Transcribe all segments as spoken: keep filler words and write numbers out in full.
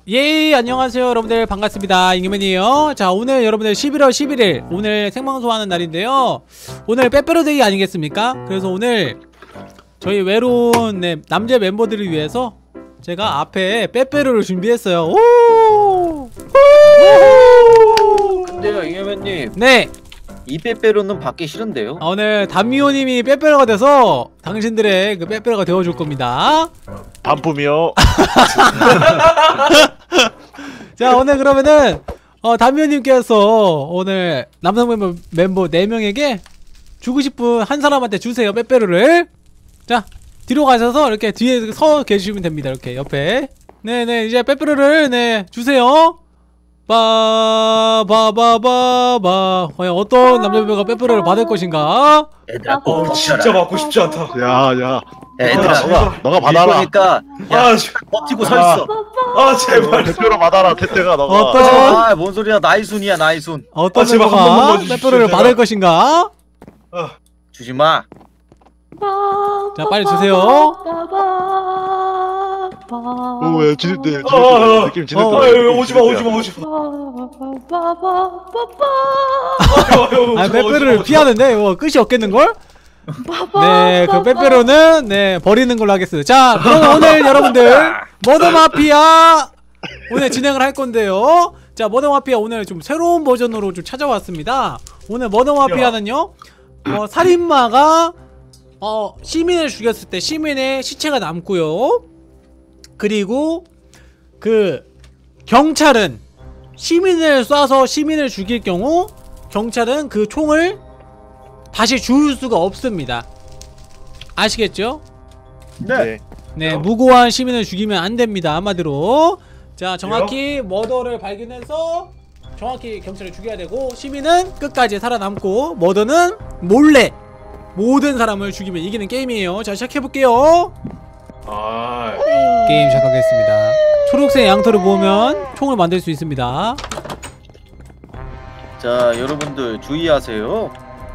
예, 안녕하세요 여러분들, 반갑습니다. 잉여맨이에요. 자, 오늘 여러분들 십일월 십일일 오늘 생방송하는 날인데요, 오늘 빼빼로데이 아니겠습니까? 그래서 오늘 저희 외로운 네, 남자 멤버들을 위해서 제가 앞에 빼빼로를 준비했어요. 오! 근데요, 잉여맨님. 네. 이 빼빼로는 받기 싫은데요? 오늘 담미호님이 빼빼로가 돼서 당신들의 그 빼빼로가 되어줄 겁니다. 반품이요. 자, 오늘 그러면은 어, 담미호님께서 오늘 남성 멤버, 멤버 네 명에게 주고 싶은 한 사람한테 주세요, 빼빼로를. 자, 뒤로 가셔서 이렇게 뒤에 서 계시면 됩니다. 이렇게 옆에. 네네, 이제 빼빼로를 네 주세요. 빠바바바바. 과연 어떤 남자 멤버가 빼빼로를 받을 것인가? 얘들아, 어, 진짜 받고 싶지 않다. 야야. 얘들아, 너가 너가 받아라. 그러니까 아, 저- 버티고 서 있어. 아, 제발. 대표로 받아라. 태태가 너가. 어떤 아, 뭔 소리야? 나이순이야, 나이순. 어떤 아, 제발 한 번만 멤버가 봐주십시오, 빼빼로를 제발. 받을 것인가? 주지 마. 자, 빨리 주세요. 오야 지는데 아, 아, 느낌 어, 지는데. 아, 오지마, 오지마, 오지마. 아, 빼빼로를 피하는데 이거 끝이 없겠는걸? 네, 그 빼빼로는 네 버리는 걸로 하겠습니다. 자, 그럼 오늘 여러분들 머더마피아 오늘 진행을 할 건데요. 자, 머더마피아 오늘 좀 새로운 버전으로 좀 찾아왔습니다. 오늘 머더마피아는요, 어, 살인마가 어 시민을 죽였을 때 시민의 시체가 남고요. 그리고 그 경찰은 시민을 쏴서 시민을 죽일 경우 경찰은 그 총을 다시 주울 수가 없습니다. 아시겠죠? 네. 네, 무고한 시민을 죽이면 안 됩니다. 한마디로. 자, 정확히 머더를 발견해서 정확히 경찰을 죽여야 되고, 시민은 끝까지 살아남고 머더는 몰래 모든 사람을 죽이면 이기는 게임이에요. 자, 시작해볼게요. 아, 게임 시작하겠습니다. 초록색 양털을 모으면 총을 만들 수 있습니다. 자, 여러분들 주의하세요.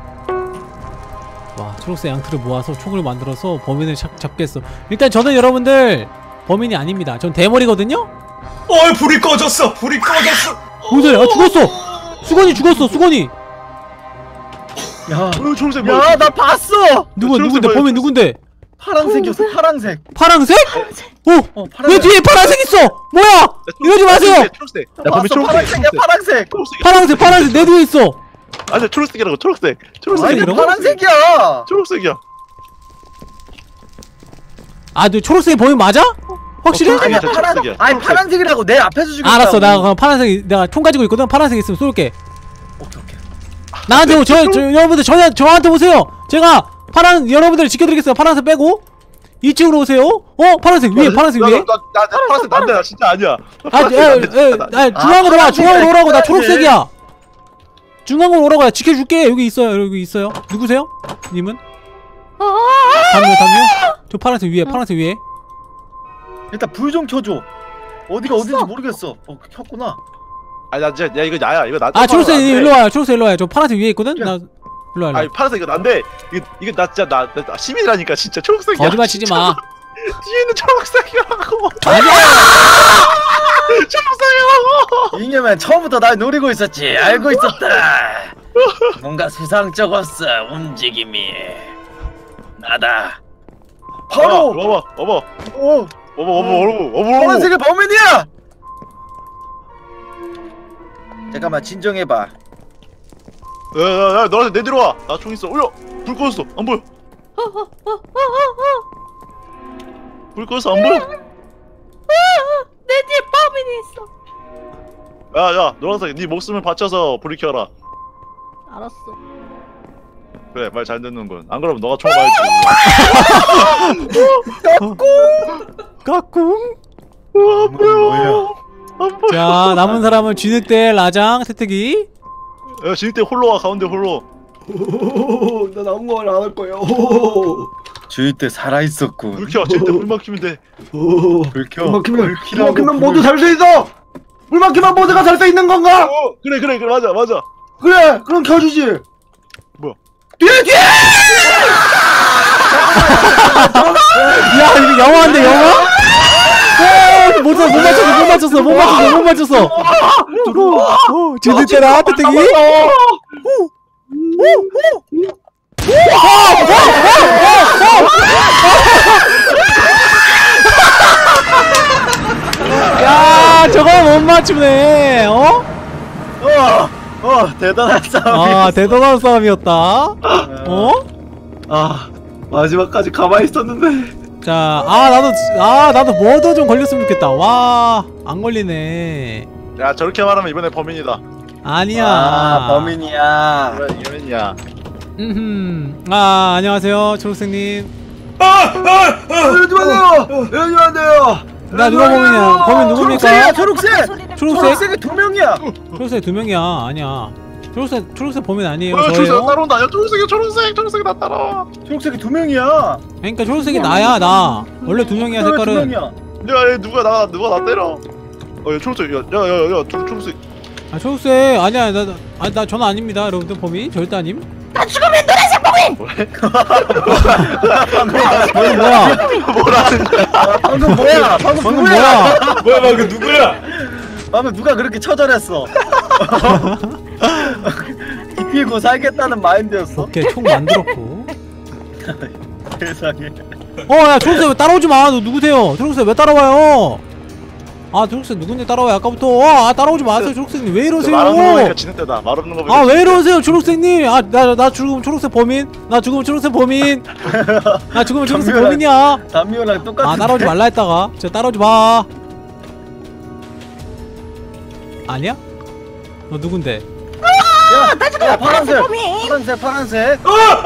와, 초록색 양털을 모아서 총을 만들어서 범인을 잡, 잡겠어. 일단 저는 여러분들 범인이 아닙니다. 전 대머리거든요? 어, 불이 꺼졌어. 불이 꺼졌어. 뭔 소리야? 아, 죽었어! 수건이 죽었어, 수건이! 야, 어 초록색 뭐야? 야, 나 봤어. 누구, 초록색 누군데? 뭐야, 범인 누군데? 파란색이었어, 파란색. 파랑색? 어! 어, 왜 파란색. 뒤에 파란색 있어! 뭐야! 이러지 마세요! 초록색. 나 야 범인 봤어, 초록색. 파란색이야, 파란색. 초록색. 파란색, 파란색 내 뒤에 있어! 아니 초록색이라고 초록색. 아니, 초록색이라고. 파란색이야. 초록색이야. 아, 너 초록색이 범인 맞아? 확실해? 어, 초록색이야, 아니야, 저 파란. 초록색이야. 아니, 초록색. 파란색이라고 내 앞에서 죽였다. 알았어, 나 그럼 파란색, 내가 총 가지고 있거든? 파란색 있으면 쏠게. 오케이, 오케이. 나한테, 오, 저, 저, 여러분들, 저, 저한테 오세요! 제가 파란, 여러분들 지켜드리겠어요. 파란색 빼고. 이 층으로 오세요. 어? 파란색 위에, 파란색 위에. 나나 파란색 난데 나 진짜 아니야. 아, 에, 에, 에, 중앙으로 와, 중앙으로 오라고. 나 초록색이야. 중앙으로 오라고. 나 지켜줄게. 여기 있어요, 여기 있어요. 누구세요? 님은? 담요, 담요? 저 파란색 위에, 파란색 위에. 일단 불 좀 켜줘. 어디가 어딘지 모르겠어. 어, 켰구나. 아니 나 진짜 야 이거 나야 이거 나. 아, 초록색 일로 와요. 초록색 일로 와요. 저 파란색 위에 있거든. 나 일로 와. 아니 파란색 이거 난데 이거 이거 나 진짜 나, 나 시민이라니까 진짜 초록색이야. 거짓말 치지 마. 뒤에 있는 초록색이라고. 아니야. 초록색이라고. 이념은 처음부터 날 노리고 있었지. 알고 있었다. 뭔가 세상적었어, 움직임이. 나다. 바로. 봐봐 봐봐 오, 봐봐 봐봐 봐봐 봐봐. 파란색의 범인이야. 잠깐만, 진정해봐. 야야야 너한테 내 들어와. 나 총 있어. 올려. 불 꺼졌어. 안 보여. 불 꺼졌어. 안 보여. 내 뒤에 범인이 있어. 야야 노란색 네 목숨을 바쳐서 불을 켜라. 알았어. 그래 말 잘 듣는군. 안 그러면 너가 총 맞지. 까꿍. 안 보여. 뭐야? 안 보여. 자, 남은 사람은 쥐늑대, 라장, 태태기. 야 진때 홀로 와. 가운데 홀로. 난 아무 말 안 할 거예요. 주위 때 살아있었군. 불 켜. 진때 불 막히면 돼. 불 켜. 물 막히면, 물 키라고 막히면 불. 모두 살 수 있어. 물 막히면 모두가 살 수 있는 건가? 어 그래 그래 그래 맞아 맞아. 그래, 그럼 켜주지. 뭐야? 뒤에 뒤에. 야, 이거 영화인데, 영화? 오, 못, 못 맞췄어, 못 맞췄어, 못 맞췄어, 못 맞췄어. 어, 지들 때라, 태택이. 야, 저거 못 맞추네. 어? 어, 어 대단한 싸움. 아, 대단한 싸움이었다. 어? 아 마지막까지 가만히 있었는데. 자, 아 나도 아 나도 머더 좀 걸렸으면 좋겠다. 와, 안 걸리네. 야 저렇게 말하면 이번에 범인이다. 아니야. 아 범인이야. 그래 범인이야. 음. 아, 안녕하세요, 초록색님. 열지 마세요. 열지 마세요. 나 누가 범인이야? 범인 누굽니까? 초록색. 초록색? 초록색이 두 명이야. 초록색 두 명이야. 아니야. 초록색 초록색 범인 아니에요. 어, 초록색 저예요. 따라온다. 야 초록색이 초록색 초록색이 나 따라와. 초록색이 두 명이야. 그러니까 초록색이 나야 나. 원래 두 명이야 왜 두 색깔은. 명이야? 야, 얘 누가 나 누가 나 때려. 어, 얘 초록색. 야, 야, 야, 야, 초- 초록색. 아 초록색 아니야 나 아 나 저는 아닙니다 여러분들 범인 절대 아님. 나 죽으면 노란색 범인! 범인 뭐야? 뭐라는 거야? 아, 방금 뭐야? 방금 방금 누구야? 뭐야? 뭐야 방금 누구야? 방금 누가 그렇게 처절했어? 이기고 살겠다는 마인드였어. 오케이 총 만들었고. 세상에. 어야 초록색 왜 따라오지 마. 너 누구세요? 초록색 왜 따라와요? 아 초록색 누군데 따라와요 아까부터. 어, 아 따라오지 마세요 초록색님. 왜 이러세요? 말 없는 거 보니까 지는 때다. 말 없는 거 보니까. 아 왜 이러세요 초록색님. 아 나 나 죽으면 초록색 범인. 나 죽으면 초록색 범인. 나 죽으면 초록색 정면아. 범인이야. 담미호랑 똑같은. 아 따라오지 말라 했다가 진짜 따라오지 마. 아니야? 너 누군데? 야, 나 지금 파란색. 범인! 파란색, 파란색.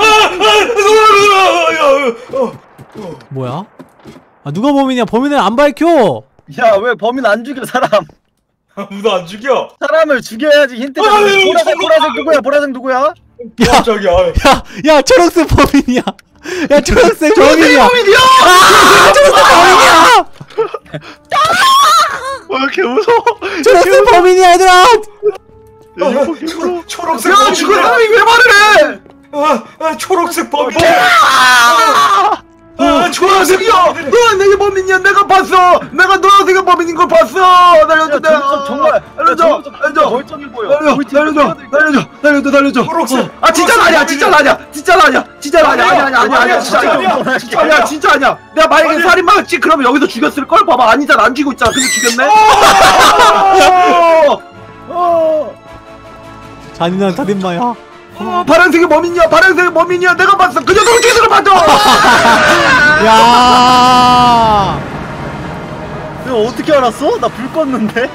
뭐야? 아 누가 범인이야? 범인을 안 밝혀. 야, 왜 범인 안 죽여 사람? 아무도 안 죽여. 사람을 죽여야지 힌트. 아, 왜, 왜, 보라색, 저거- 보라색 누구야? 보라색 누구야? 야, 깜짝이야. 야, 야, 초록색 범인이야. 야, 초록색 범인이야. 범인이야. 아, 초록색 범인이야. 왜 이렇게 무서워? 초록색 범인이야, 얘들아. 야, 이거 무서워. 초록색 야 범인. 죽은 사람이 왜 말을 해? 아, 아 초록색 범인. 아, 초록색이야! 너 내게 범인이야! 내가 봤어! 내가 너가 범인인 걸 봤어! 날려줘! 야, 점점 정말 날려줘! 날려줘! 멀쩡해 보여. 날려! 우리 팀 날려줘! 날려줘! 날려줘! 날려줘! 초록색. 아 진짜 아니야! 진짜 아니야! 진짜 아니야! 진짜 아니야! 아니야! 아니야! 아니야! 아니야! 진짜 아니야. 아니야! 진짜 아니야! 진짜 아니야! 내가 만약에 아니야. 살인마였지 그러면 여기서 죽였을 걸? 봐봐 아니잖아 안 죽이고 있잖아 근데 죽였네? 어! 어. 잔인한 살인마야. 어, 파란색이 범인이야! 파란색이 범인이야! 내가 봤어! 그 녀석을 죽이러 봤어! 야. 이거 어떻게 알았어? 나 불 껐는데.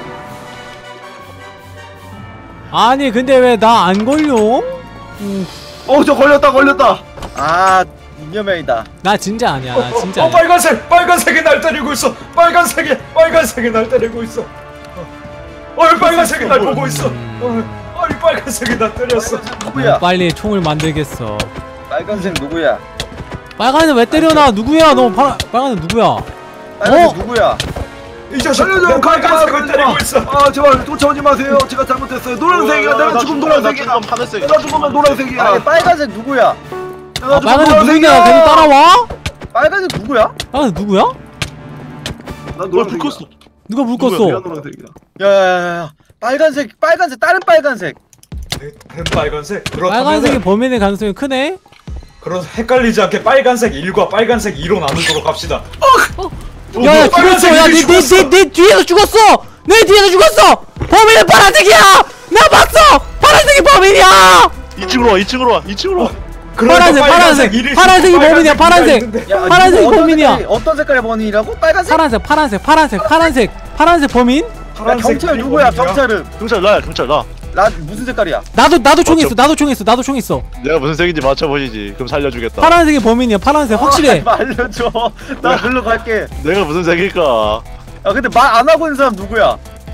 아니, 근데 왜 나 안 걸려? 어, 저 걸렸다 걸렸다! 아, 이념형이다. 나 진짜 아니야. 나 진짜 어, 아니야. 빨간색, 빨간색이 날 때리고 있어. 빨간색이, 빨간색이 날 때리고 있어. 어, 이 빨간색이 날 보고 있어. 어, 어, 이 빨간색이 날 때렸어. 누구야? 빨리 총을 만들겠어. 빨간색 누구야? 빨간색 왜 때려놔? 누구야? 너 파, 빨간색 누구야? 빨간색 어? 누구야? 이 자식, 살려줘! 내 가지 마! 빨간색을 가지 때리고 마! 있어. 아 제발 쫓아오지 마세요 제가 잘못했어요 노란색이야 내가 죽으면 노란색이야 나 죽으면 하늘색. 내가 죽으면 노란색이야 아니 빨간색 누구야? 내가 아, 죽으면 빨간색 누구냐? 계속 따라와? 빨간색 누구야? 빨간색 누구야? 난 뭐야 불 노란색이야 껐어. 누가 물 누구야? 내가 껐어? 노란색이야 야야야야 빨간색 빨간색 다른 빨간색. 된 빨간색. 그렇다면 빨간색이 범인의 가능성이 크네? 그럼 헷갈리지 않게 빨간색 일과 빨간색 이로 나누도록 합시다. 야야 뭐, 빨간색 죽었어. 야 일이 내 내 죽었어. 내 내 뒤에서 죽었어. 내 뒤에서 죽었어. 범인은 파란색이야. 나 봤어. 파란색이 범인이야. 이 층으로 와. 이 층으로 와. 이 층으로 와. 그러니까 파란색, 파란색. 일이 파란색이 죽고 범인이야, 빨간색 파란색. 일이 있는데. 야, 파란색이 이거 어떤 범인이야. 색깔이- 어떤 색깔의 범인이라고? 빨간색? 파란색 파란색 파란색 파란색 파란색 범인? 야, 파란색 경찰 일이 누구야? 범인이야? 경찰은 경찰 나야. 경찰 나. 나 무슨 색깔이야? 나도 나도 총 맞죠? 있어. 나도 총 있어. 나도 총 있어. 내가 무슨 색인지 맞춰보시지. 그럼 살려주겠다. 파란색이 범인이야. 파란색 확실해. 아, 알려줘. 나 글로 갈게. 내가 무슨 색일까? 야 근데 말 안 하고 있는 사람 누구야?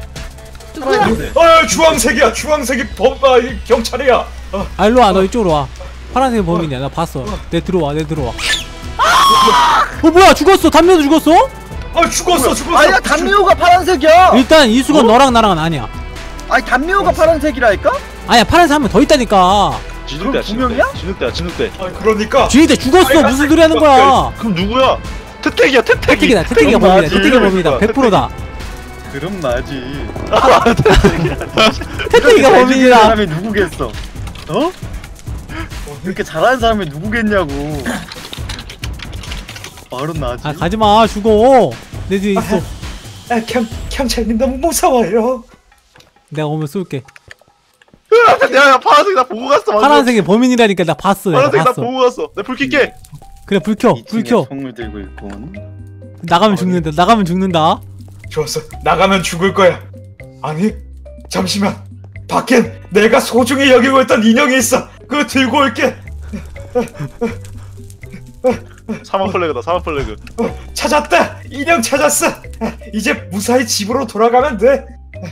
어, 주황색이야. 주황색이 범, 아, 이 경찰이야. 어, 아 일로 와. 너 이쪽으로 와. 파란색이 범인이야. 나 봤어. 내 들어와. 내 들어와. 어 뭐야 죽었어. 담배도 죽었어? 어, 죽었어, 죽었어. 아니야 담미호가 파란색이야. 일단 이수건 너랑 나랑은 아니야. 아니 담미호가 파란색이라니까? 아니야 파란색 한 명 더 있다니까. 진흙대야. 두 명이야? 진흙대야. 진흙대. 아, 그러니까. 주인대 죽었어. 빨간색 무슨 소리 하는 거야? 그럼 누구야? 태택이야. 태택이. 태택이다. 태택이가 범인이다. 태택이 범인이다. 백 퍼센트다. 그럼 나지. 태태기가 잘 죽이는 범인이다. 사람이 누구겠어? 어? 이렇게 잘하는 사람이 누구겠냐고. 바로 나지. 아 가지마 죽어. 내 뒤에 있어. 아, 경 경찰님 너무 무서워요. 내가 오면 쏠게. 야, 파란색 나 보고 갔어. 완전. 파란색이 범인이라니까 나 봤어. 내가 파란색 나 봤어. 보고 갔어. 내 불 켤게. 그래 불 켜. 불 켜. 총을 들고 있군. 나가면 죽는다. 나가면 죽는다. 좋았어. 나가면 죽을 거야. 아니, 잠시만. 밖엔 내가 소중히 여기고 있던 인형이 있어. 그거 들고 올게. 사막 플래그다. 사막 플래그. 어, 찾았다. 인형 찾았어. 이제 무사히 집으로 돌아가면 돼.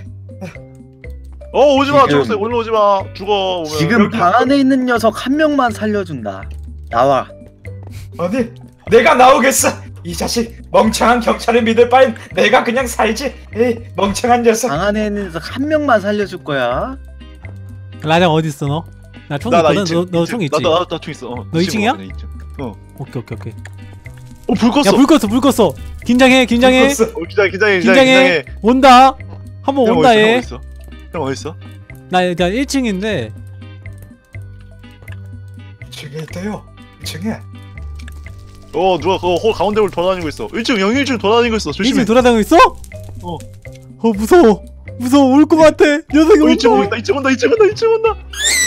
어, 오지 마. 지금- 초록색 올라오지 마. 죽어. 오면. 지금 여기- 방 안에 있는 녀석 한 명만 살려준다. 나와. 아니, 내가 나오겠어. 이 자식 멍청한 경찰을 믿을 바엔 내가 그냥 살지. 에이, 멍청한 녀석. 방 안에 있는 녀석 한 명만 살려줄 거야. 라장 어디 있어 너? 나 총 나나 있거든. 너 너 총 있지? 나나나총 있어. 어, 너 이 층이야? 이 층. 어. 오케이 오케이 오케이. 어, 불 껐어. 야 불 껐어 불 껐어. 긴장해 긴장해. 죽었어. 어, 기장해, 기장해, 긴장해. 온다. 한번 형 온다 어딨어? 형 얘. 어딨어? 형 어딨어? 나 일단 일 층인데. 이 층에 있대요. 이 층에. 어, 누가 그거 홀 가운데로 돌아다니고 있어. 일 층, 영 일 층 돌아다니고 있어. 일 조심해. 층 돌아다니고 있어? 어. 어 무서워. 무서워 올 것 같아. 녀석이 어, 올 이 층 거. 온다. 이 층 온다. 이 층 온다. 이 층 온다.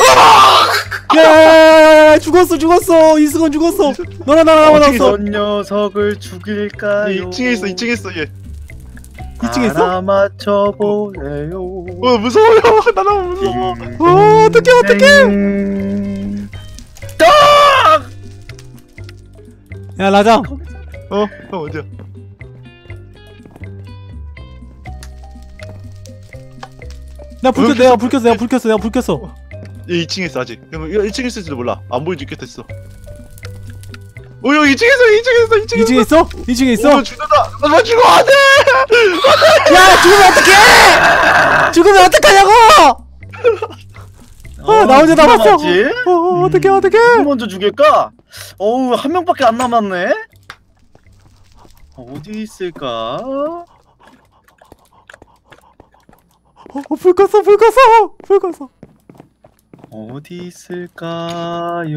야야야야야 죽었어 죽었어. 이승원 죽었어. 너나 나나 남았어. 어떤 녀석을 죽일까요? 이 층에 있어. 이 층에 있어. 얘. 이 층에 있어? 알아맞혀 보래요. 어, 무서워요. 나 너무 무서워. 어 어떡해 어떡해. 야 라장. 어, 형 어디야? 나 불 켰어. 내가 불 켰어. 내가 불 켰어. 내가 불 켰어. 얘 이 층에 있어 아직. 형, 일 층에 있을지도 몰라. 안 보이지 겠댔어. 어, 형 이 층에 있어. 이 층에 있어. 이 층에 이 층에 있어? 이 층에 있어? 어, 죽는다. 나 죽어 안 돼. 야 죽으면 어떡해! 죽으면 어떡하냐고! 아, 나 혼자 남았어. 남았지? 어, 어, 어떡해, 어떡해. 누구 먼저 죽일까? 어우, 한 명밖에 안 남았네. 어디 있을까? 어, 어, 불 껐어, 불 껐어, 불 껐어. 어디 있을까요?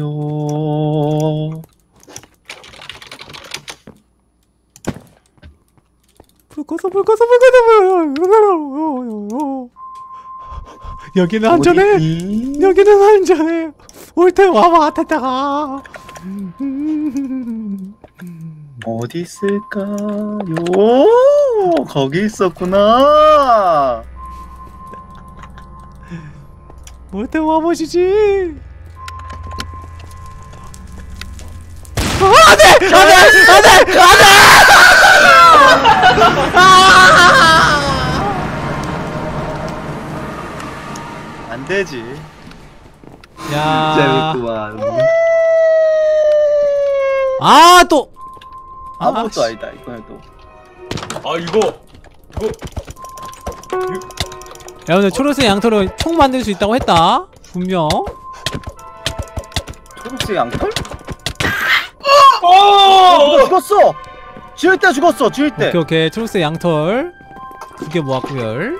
불 껐어, 불 껐어, 불 껐어, 불 껐어. 여기는 안전해. 어디? 여기는 안전해. 올 때 와봐, 태태가. 어디 있을까요? 오, 거기 있었구나. 올 때 와보시지. 아, 안돼, 안돼, 안돼, 안돼. 안 되지. 야. 재밌구만. 아 또. 아무것도 아, 아니다. 이거는 또. 아, 이거 이거 야 오늘 초록색 양털로 총 만들 수 있다고 했다. 분명. 초록색 양털? 어! 어, 죽었어. 지을 때 죽었어. 지을 때. 오케이 오케이 초록색 양털 두 개 모았고요.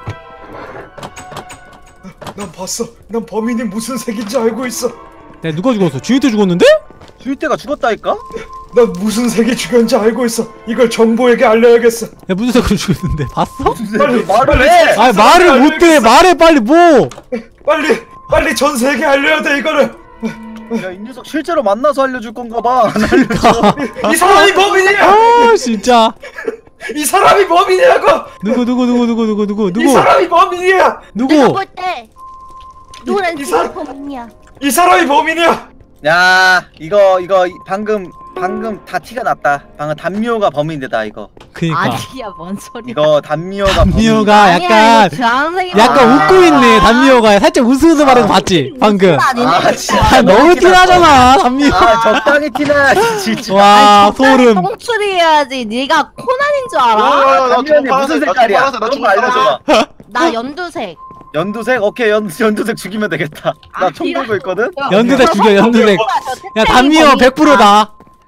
난 봤어. 난 범인이 무슨 색인지 알고 있어. 야 누가 죽었어? 주인도 죽었는데? 지을 때가 죽었다니까? 난 무슨 색이 죽였는지 알고 있어. 이걸 정보에게 알려야겠어. 야 무슨 색으로 죽였는데? 봤어? 빨리 말을 해. 아 말을 못해. 말해 빨리 뭐. 빨리 빨리 전 세계에 알려야 돼 이거를. 야, 이 녀석 실제로 만나서 알려줄 건가 봐. 안 알려줘. 이 사람이 범인이야. 아 진짜. 이 사람이 범인이라고. 누구 누구 누구 누구 누구 누구 이 누구 사람이 범인이야. 내가 누구? 볼 때 노란 이 사람- 범인이야. 이 사람이 범인이야. 야, 이거 이거 방금 방금 다 티가 났다. 방금 단미호가 범인이다 이거. 그니까 아니야 뭔 소리야. 이거 단미호가 단미호가 아니야, 약간 이거 주황색이 약간 아. 웃고 있네. 단미호가 살짝 웃으면서 말해서 봤지 방금. 아, 진짜. 아, 너무 티나잖아 단미호. 아, 적당히 티나. 진짜. 와 소름. 똥출이 해야지. 네가 코난인 줄 어, 알아? 나 단미호는 좀 무슨 파란색, 나 색깔이야? 좀 파란색, 나 그런 좀 거 알려줘봐. 나 연두색. 연두색? 오케이, 연 연두색 죽이면 되겠다. 나 총 아니야. 들고 있거든. 연두색 죽여 연두색. 야 단미호 백 퍼센트다.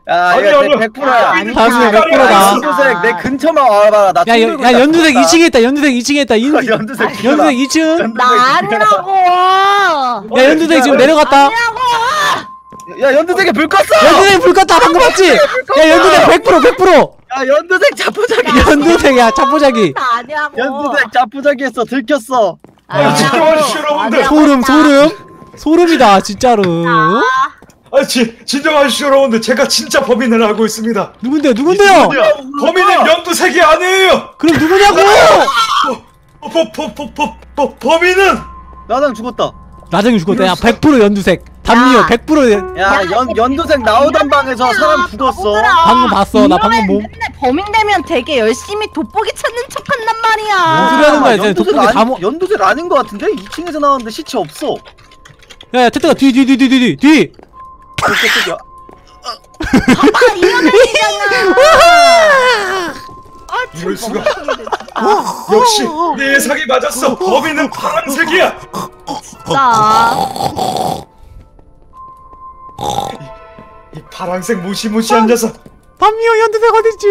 야 아니, 이거 아니, 백 퍼센트야. 아니, 다음에 백 퍼센트다. 연두색 내 근처만 와봐라. 나 야, 야, 야 연두색 이 층에 있다. 연두색 이 층에 있다. 인... 연두색 연두색 이 층. 나 아니라고. 야 연두색 지금 내려갔다. 아니라고. 야 연두색에 불 껐어. 연두색 불 껐다. 방금 봤지? 야 연두색 백 퍼센트 백 퍼센트. 야 연두색 자포자기. 연두색이야 자포자기. 나 아니라고. 연두색 자포자기 했어. 들켰어. 아, 진정하시오, 여러분들. 소름 소름 소름이다 진짜로. 아, 지, 진정하시오, 여러분들. 제가 진짜 범인을 알고 있습니다. 누군데요 누군데요? 범인은 연두색이 아니에요. 그럼 누구냐고? 어, 버, 버, 버, 버, 버, 범인은 나랑 죽었다. 나중에 죽었다. 야 백 퍼센트 연두색. 담요 야. 백 퍼센트. 야 연 연두색 나오던 방에서 사람 죽었어. 방금 봤어. 나 방금 뭐. 맨날 범인 되면 되게 열심히 돋보기 찾는 척한단 말이야. 뭔 소리 하는 거야? 이제 연두색 돋보기 다 아니, 먹. 연두색 아닌 것 같은데? 이 층에서 나왔는데 시체 없어. 야야 태태가 뒤 뒤 뒤 뒤 뒤 뒤. 저기 저기. 봐봐 이러면이잖아. 아 이럴 수가. 역시 내 예상이 맞았어. 범인은 파란색이야. 진짜. 이 파란색 무시무시한 녀석. 담요 연두색 어딨지?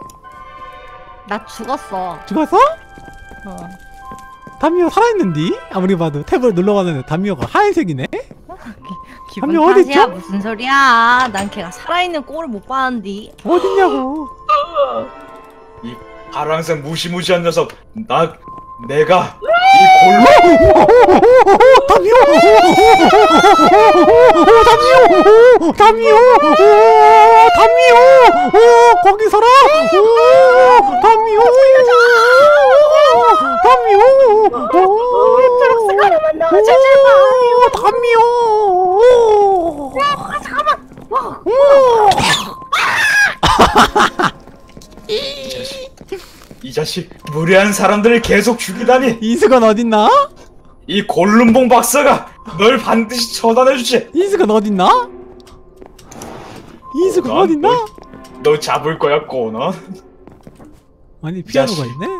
나 죽었어. 죽었어? 어. 담요 살아있는디? 아무리 봐도 탭을 눌러봤는데 담요가 하얀색이네? 기분 담요 어디 탓이야 있죠? 무슨 소리야? 난 걔가 살아있는 꼴을 못 봤는데. 어딨냐고. 이 파란색 무시무시한 녀석. 나 내가 이 골로 담요! 담요! 담요! 담요! 거기 살아! 담요! 담요! 트럭스 가려면 나와 제발. 담요! 잠깐만. 이 자식. 이 자식 무례한 사람들을 계속 죽이다니. 이수건 어딨나? 이 골룸봉 박사가 널 반드시 처단해주지. 이수건 어딨나? 이수건 난 어딨나? 너, 너 잡을 거야 꼬너. 아니 피아노가 자식. 있네?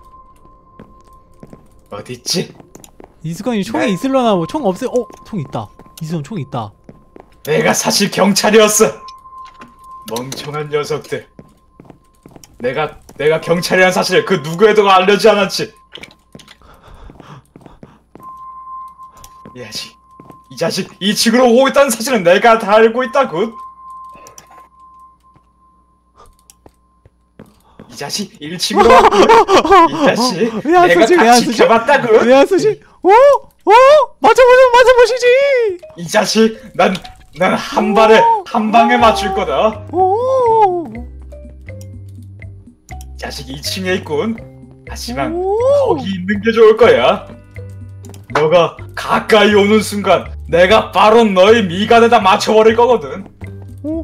어딨지? 이수건이 총이 네. 있을려나 뭐 총 없애. 어? 총 있다. 이수건 총 있다. 내가 사실 경찰이었어. 멍청한 녀석들. 내가 내가 경찰이란 사실을 그 누구에도 알려주지 않았지. 이 자식, 이 자식 이 층으로 오고 있다는 사실은 내가 다 알고 있다고. 이 자식 일 층으로 왔고, 이 자식 왜 안 내가 쓰지? 왜 다 안 쓰지? 지켜봤다고. 왜 안 쓰지? 어? 어? 맞아보자 맞아보시지. 이 자식 난 난 한 발에 한 방에 맞출 거다. 오. 이 자식 이 층에 있군. 하지만 오. 거기 있는 게 좋을 거야. 너가 가까이 오는 순간 내가 바로 너의 미간에다 맞춰버릴 거거든. 오.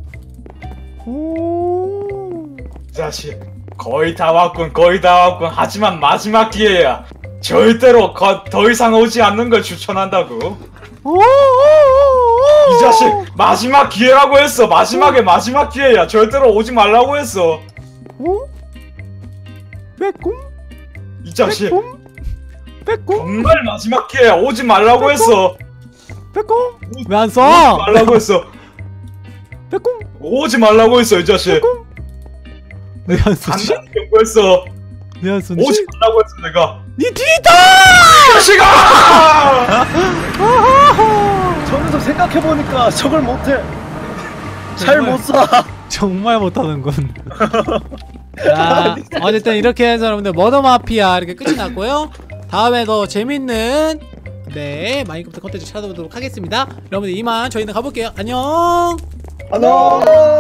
오. 이 자식 거의 다 왔군 거의 다 왔군. 하지만 마지막 기회야. 절대로 거, 더 이상 오지 않는 걸 추천한다고. 오. 이 자식 마지막 기회라고 했어. 마지막에 마지막 기회야. 절대로 오지 말라고 했어. 오? 빼꼼? 이 자식 빼꼼? 빼꼼? 정말 마지막 기회야. 오지 말라고 했어. 빼꼼? 왜 안 오지 써? 말라고 했어. 빼꼼? 오지 말라고 했어 이 자식. 빼꼼? 왜 안 쓰지? 간단히 경고했어. 왜 안 쓰지? 오지 말라고 했어 내가. 니 뒤에 있다! 이 자식아! 저 녀석 생각해보니까 저걸 못해. 잘 못 쏴. 정말 못하는군. 자, 어쨌든 이렇게 해서 여러분들 머더 마피아 이렇게 끝이 났고요. 다음에 더 재밌는 네 마인크래프트 컨텐츠 찾아보도록 하겠습니다. 여러분들 이만 저희는 가볼게요. 안녕. 안녕.